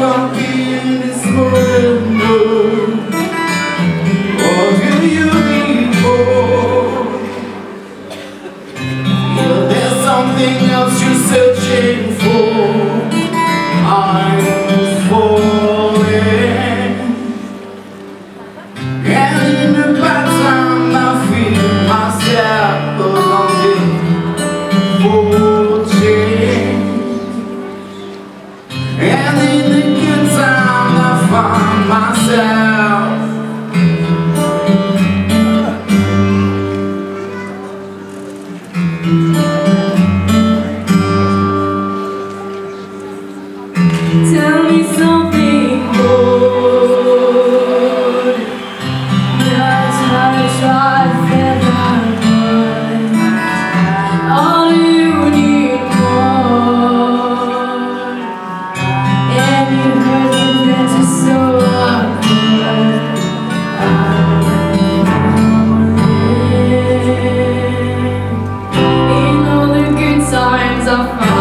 I'm feeling this surrender. What do you need for? Yeah, there's something else you're searching for. I'm falling, and in the bad time I feel myself longing for change, and in the good time I find myself tell me something good. That's how I try to feel that. All you need more, and you heard me that you're so awkward. In all the good times I find